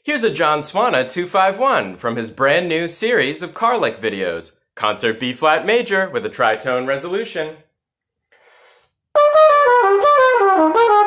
Here's a John Swana 251 from his brand new series of car lick videos, Concert B-flat major with a tritone resolution.